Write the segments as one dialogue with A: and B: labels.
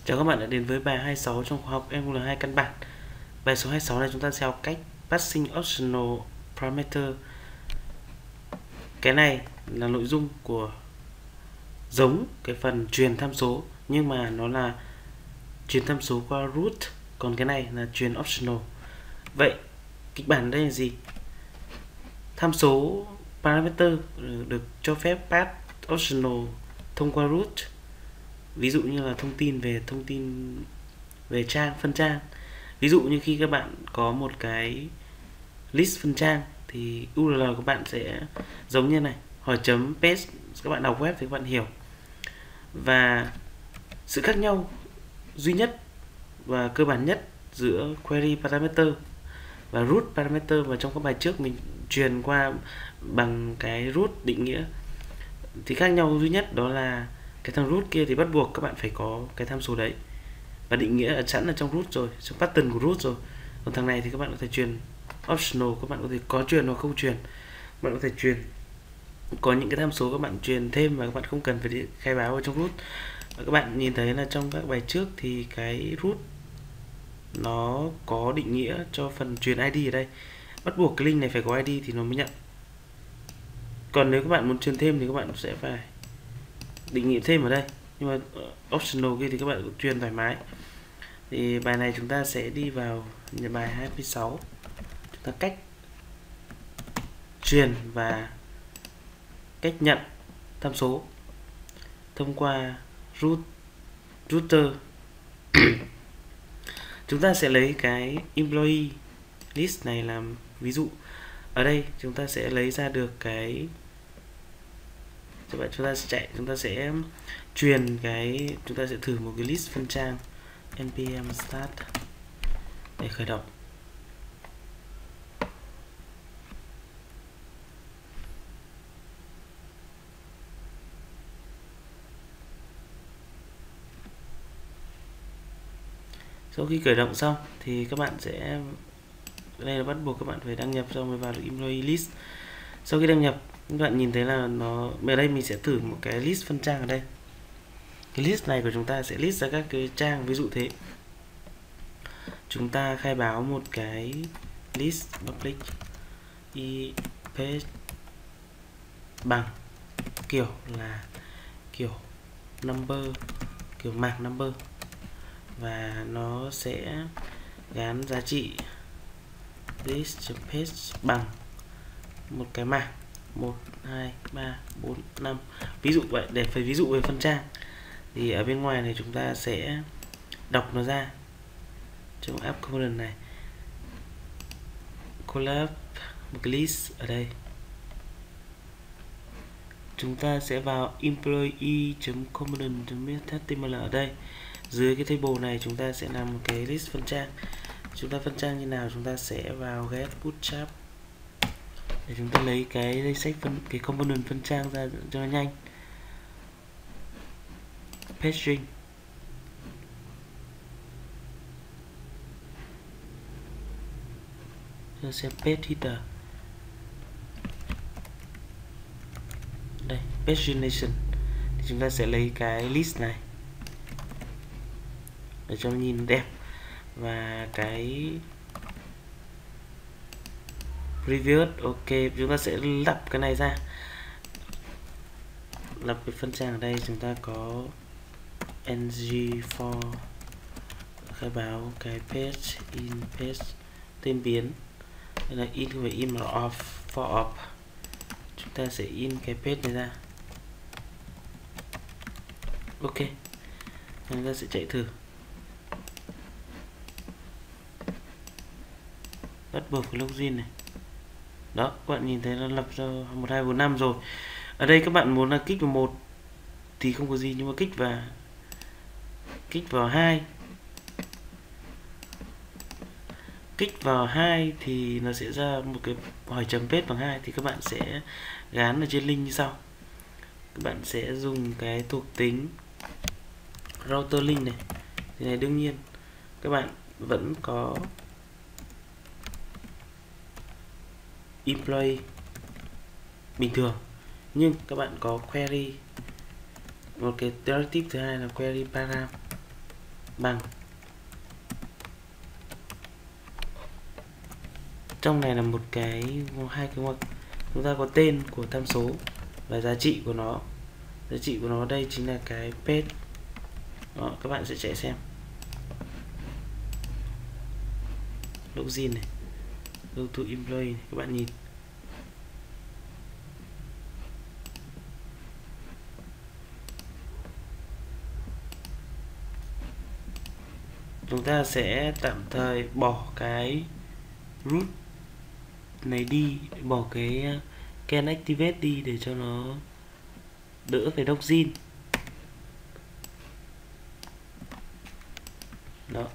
A: Chào các bạn đã đến với bài 26 trong khóa học Angular 2 căn bản. Bài số 26 này chúng ta sẽ học cách passing optional parameter. Cái này là nội dung của giống cái phần truyền tham số, nhưng mà nó là truyền tham số qua root, còn cái này là truyền optional. Vậy kịch bản đây là gì? Tham số parameter được cho phép pass optional thông qua root. Ví dụ như là thông tin về trang, phân trang. Ví dụ như khi các bạn có một cái list phân trang thì URL của bạn sẽ giống như này, hỏi chấm page. Các bạn đọc web thì các bạn hiểu. Và sự khác nhau duy nhất và cơ bản nhất giữa query parameter và root parameter, và trong các bài trước mình truyền qua bằng cái root định nghĩa, thì khác nhau duy nhất đó là cái thằng root kia thì bắt buộc các bạn phải có cái tham số đấy và định nghĩa sẵn ở trong root rồi, trong pattern của root rồi. Còn thằng này thì các bạn có thể truyền optional, các bạn có thể có truyền hoặc không truyền. Bạn có thể truyền, có những cái tham số các bạn truyền thêm và các bạn không cần phải khai báo ở trong root. Và các bạn nhìn thấy là trong các bài trước thì cái root nó có định nghĩa cho phần truyền ID ở đây, bắt buộc cái link này phải có ID thì nó mới nhận. Còn nếu các bạn muốn truyền thêm thì các bạn sẽ phải định nghĩa thêm ở đây, nhưng mà optional kia thì các bạn cũng truyền thoải mái. Thì bài này chúng ta sẽ đi vào bài 26, chúng ta cách truyền và cách nhận tham số thông qua router. Chúng ta sẽ lấy cái employee list này làm ví dụ. Ở đây chúng ta sẽ lấy ra được cái, chúng ta sẽ truyền cái, chúng ta sẽ thử một cái list phân trang npm start để khởi động. Sau khi khởi động xong thì các bạn sẽ, đây là bắt buộc các bạn phải đăng nhập xong mới vào được employee list. Sau khi đăng nhập, các bạn nhìn thấy là nó, ở đây mình sẽ thử một cái list phân trang ở đây. Cái list này của chúng ta sẽ list ra các cái trang, ví dụ thế. Chúng ta khai báo một cái list public i page bằng kiểu là kiểu number, kiểu mạc number, và nó sẽ gán giá trị list.page bằng một cái mạc 1, 2, 3, 4, 5. Ví dụ vậy, để phải ví dụ về phân trang. Thì ở bên ngoài này chúng ta sẽ đọc nó ra trong app component này, collab một cái list ở đây. Chúng ta sẽ vào employee.component.html ở đây. Dưới cái table này chúng ta sẽ làm một cái list phân trang. Chúng ta phân trang như nào? Chúng ta sẽ vào get bootstrap để chúng ta lấy cái danh sách cái component phân trang ra cho nó nhanh. Paging, chúng ta sẽ page header, đây pagination, thì chúng ta sẽ lấy cái list này để cho nó nhìn đẹp. Và cái previous, ok, chúng ta sẽ lắp cái này ra, lắp cái phân trang ở đây. Chúng ta có ng for khai báo cái page in page tên biến, đây là in, không phải in mà là off, for off. Chúng ta sẽ in cái page này ra, ok. Chúng ta sẽ chạy thử, bắt buộc cái login này. Đó, các bạn nhìn thấy nó lập ra 1, 2, 4, 5 rồi. Ở đây các bạn muốn là kích vào 1 thì không có gì, nhưng mà kích vào 2 thì nó sẽ ra một cái hỏi chấm page bằng 2, thì các bạn sẽ gán ở trên link như sau. Các bạn sẽ dùng cái thuộc tính router link này. Thì này đương nhiên các bạn vẫn có employee bình thường, nhưng các bạn có query, một cái directive thứ hai là query param. bằng. Trong này là một cái hai cái ngoặc, chúng ta có tên của tham số và giá trị của nó. Giá trị của nó đây chính là cái page. Đó, các bạn sẽ chạy xem. Login này, go to employee này, các bạn nhìn. Chúng ta sẽ tạm thời bỏ cái root này đi, bỏ cái can activate đi để cho nó đỡ phải login. Đó.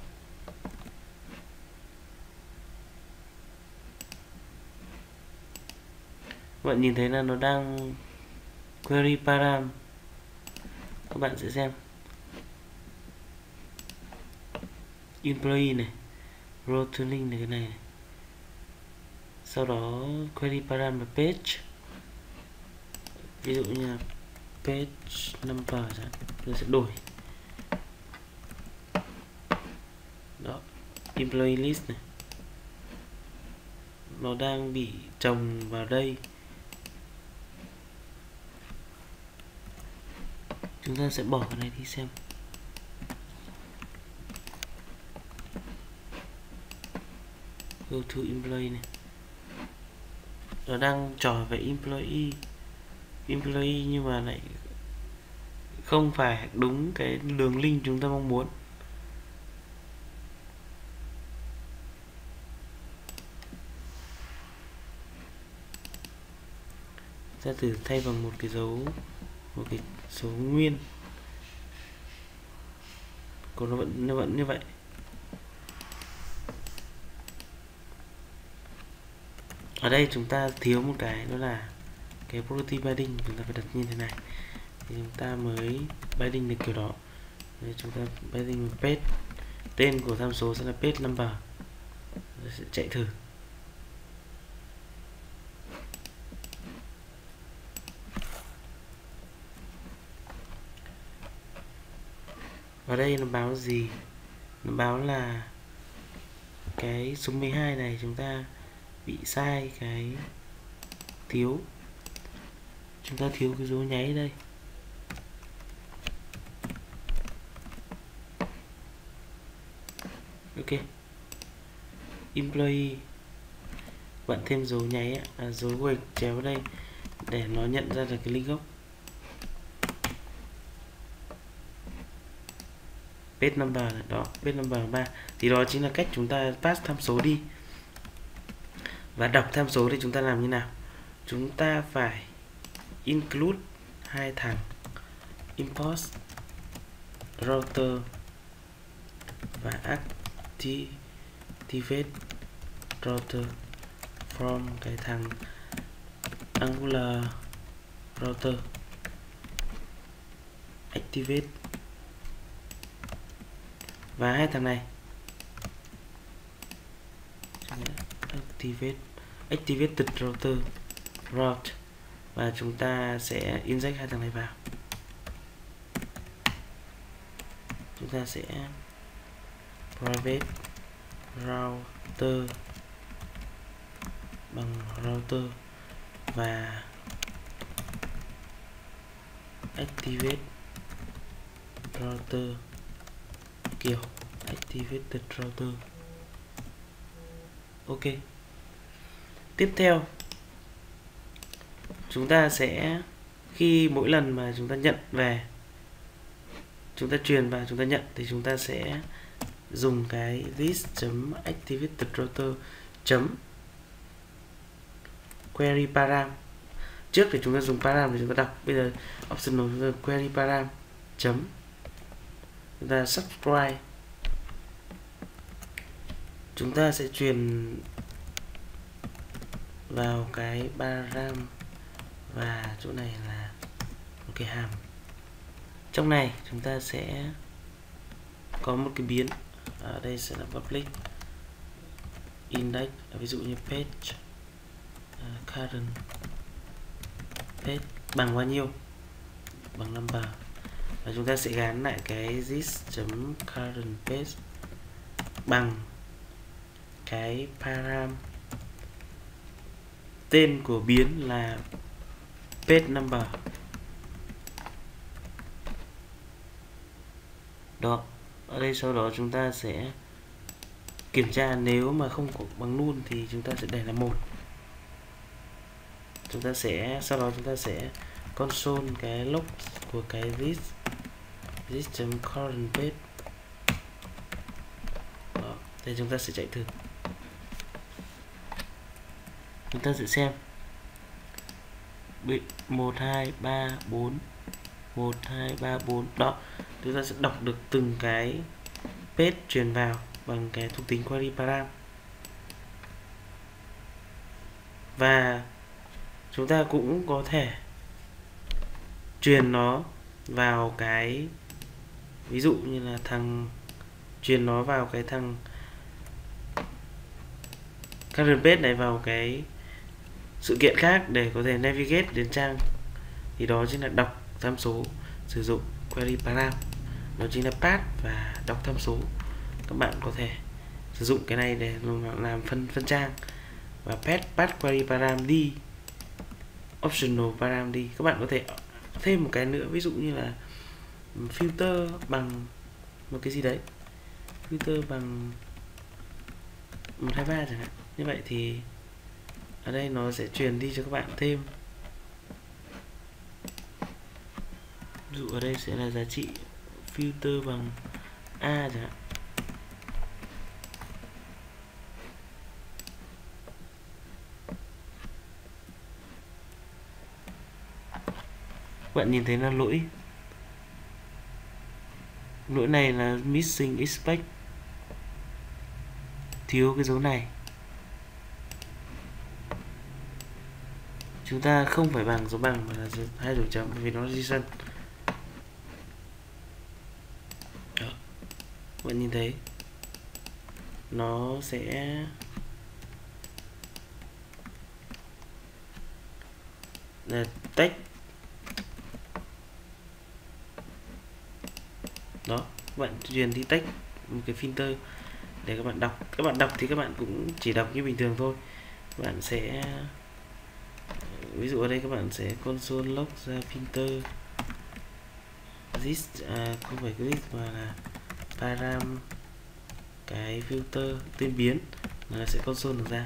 A: Các bạn nhìn thấy là nó đang query param. Các bạn sẽ xem employee này, returning này, cái này. Sau đó query param là page. Ví dụ như là page number chẳng, tôi sẽ đổi. Đó, employee list này, nó đang bị chồng vào đây. Chúng ta sẽ bỏ cái này đi xem. Go to employee này, nó đang trò về employee nhưng mà lại không phải đúng cái đường link chúng ta mong muốn. Ta thử thay bằng một cái số nguyên, còn nó vẫn như vậy. Ở đây chúng ta thiếu một cái, đó là cái property binding, chúng ta phải đặt như thế này thì chúng ta mới binding được kiểu đó. Đây, chúng ta binding page, tên của tham số sẽ là page number. Tôi sẽ chạy thử. Ở đây nó báo gì? Nó báo là cái số 12 này chúng ta bị sai cái thiếu. Chúng ta thiếu cái dấu nháy đây. Ok. Employee, bạn thêm dấu nháy, dấu gạch chéo vào đây để nó nhận ra được cái link gốc. Page number đó, page number 3 thì đó chính là cách chúng ta pass tham số đi. Và đọc tham số thì chúng ta làm như nào? Chúng ta phải include hai thằng import router và activate router from cái thằng Angular router. Activate và hai thằng này activated router route, và chúng ta sẽ inject hai thằng này vào. Chúng ta sẽ private router bằng router và activate router kiểu activated router. Ok. Tiếp theo chúng ta sẽ, khi mỗi lần mà chúng ta nhận về, chúng ta truyền và chúng ta nhận, thì chúng ta sẽ dùng cái this.activated router query param. Trước thì chúng ta dùng param để chúng ta đọc, bây giờ optional chúng ta query param chúng ta subscribe. Chúng ta sẽ truyền vào cái param và chỗ này là một cái hàm. Trong này chúng ta sẽ có một cái biến, ở đây sẽ là public index, ví dụ như page current page bằng bao nhiêu, bằng number, và chúng ta sẽ gắn lại cái this.current page bằng cái param tên của biến là page number. Đó, ở đây sau đó chúng ta sẽ kiểm tra, nếu mà không có bằng null thì chúng ta sẽ để là 1. Chúng ta sẽ sau đó chúng ta sẽ console cái log của cái this.current page. Đó, thì chúng ta sẽ chạy thử. Chúng ta sẽ xem 1 2 3 4 1 2 3 4. Đó, chúng ta sẽ đọc được từng cái page truyền vào bằng cái thuộc tính query param. Và chúng ta cũng có thể truyền nó vào cái, ví dụ như là truyền nó vào cái thằng current page này, vào cái sự kiện khác để có thể navigate đến trang. Thì đó chính là đọc tham số sử dụng query param. Đó chính là path và đọc tham số. Các bạn có thể sử dụng cái này để làm phân trang. Và path query param đi, optional param đi. Các bạn có thể thêm một cái nữa, ví dụ như là filter bằng một cái gì đấy, filter bằng 123 chẳng hạn. Như vậy thì ở đây nó sẽ truyền đi cho các bạn thêm, ví dụ ở đây sẽ là giá trị filter bằng A chẳng hạn. Các bạn nhìn thấy là lỗi này là missing expect, thiếu cái dấu này. Chúng ta không phải bằng dấu bằng mà là 2 dấu chấm, vì nó là JSON. Đó, các bạn nhìn thấy nó sẽ là text. Đó, các bạn truyền đi text một cái filter để các bạn đọc. Các bạn đọc thì các bạn cũng chỉ đọc như bình thường thôi. Các bạn sẽ, ví dụ ở đây các bạn sẽ console log ra filter this, không phải cái this mà là param cái filter tên biến, là sẽ console được ra.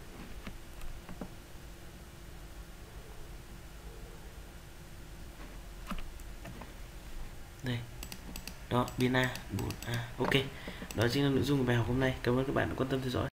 A: Đây, đó, biến A 4A. Ok, đó chính là nội dung của bài học hôm nay. Cảm ơn các bạn đã quan tâm theo dõi.